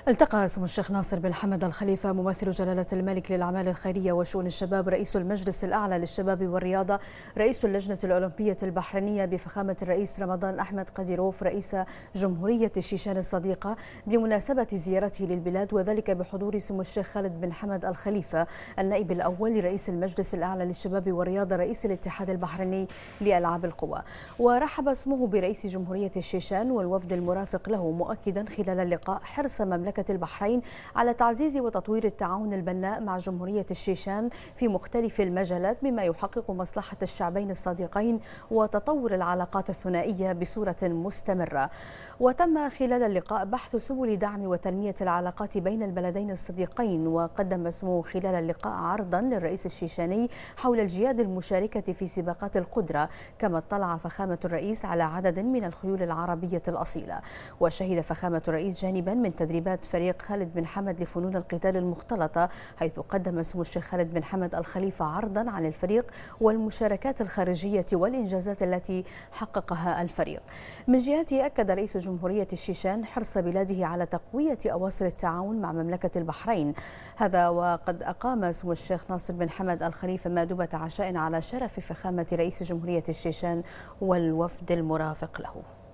التقى سمو الشيخ ناصر بن حمد الخليفة ممثل جلالة الملك للأعمال الخيرية وشؤون الشباب رئيس المجلس الأعلى للشباب والرياضة رئيس اللجنة الأولمبية البحرينية بفخامة الرئيس رمضان أحمد قديروف رئيس جمهورية الشيشان الصديقة بمناسبة زيارته للبلاد، وذلك بحضور سمو الشيخ خالد بن حمد الخليفة النائب الأول لرئيس المجلس الأعلى للشباب والرياضة رئيس الاتحاد البحريني لألعاب القوى. ورحب سموه برئيس جمهورية الشيشان والوفد المرافق له، مؤكدا خلال اللقاء حرص مملكة البحرين على تعزيز وتطوير التعاون البناء مع جمهورية الشيشان في مختلف المجالات، مما يحقق مصلحة الشعبين الصديقين وتطور العلاقات الثنائية بصورة مستمرة. وتم خلال اللقاء بحث سبل دعم وتنمية العلاقات بين البلدين الصديقين، وقدم سموه خلال اللقاء عرضا للرئيس الشيشاني حول الجياد المشاركة في سباقات القدرة، كما اطلع فخامة الرئيس على عدد من الخيول العربية الأصيلة. وشهد فخامة الرئيس جانبا من تدريبات فريق خالد بن حمد لفنون القتال المختلطة، حيث قدم سمو الشيخ خالد بن حمد الخليفة عرضا عن الفريق والمشاركات الخارجية والإنجازات التي حققها الفريق. من جهته أكد رئيس جمهورية الشيشان حرص بلاده على تقوية أواصر التعاون مع مملكة البحرين، هذا وقد أقام سمو الشيخ ناصر بن حمد الخليفة مائدة عشاء على شرف فخامة رئيس جمهورية الشيشان والوفد المرافق له.